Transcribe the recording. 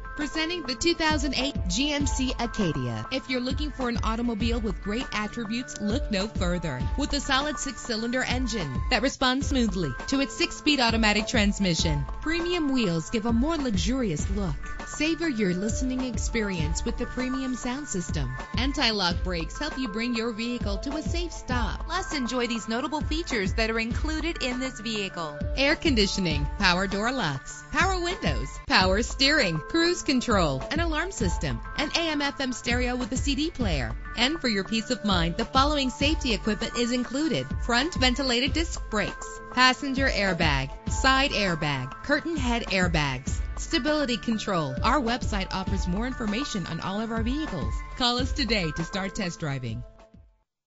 Presenting the 2008 GMC Acadia. If you're looking for an automobile with great attributes, look no further. With a solid 6-cylinder engine that responds smoothly to its 6-speed automatic transmission, premium wheels give a more luxurious look. Savor your listening experience with the premium sound system. Anti-lock brakes help you bring your vehicle to a safe stop. Plus, enjoy these notable features that are included in this vehicle: air conditioning, power door locks, power windows, power steering, cruise control, an alarm system, an AM/FM stereo with a CD player. And for your peace of mind, the following safety equipment is included: front ventilated disc brakes, passenger airbag, side airbag, curtain head airbags, stability control. Our website offers more information on all of our vehicles. Call us today to start test driving.